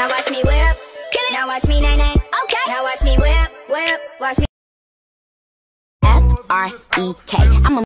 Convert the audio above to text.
Now watch me whip. Now watch me nay nay. Okay. Now watch me whip, whip. Watch me. F-R-E-K. I'm a